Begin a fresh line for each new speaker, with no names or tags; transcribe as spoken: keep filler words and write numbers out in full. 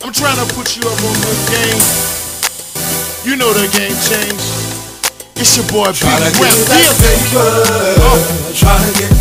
I'm trying to put you up on the game. You know the game changed. It's your boy, Big Rap.
Trying to get that paper. Trying to get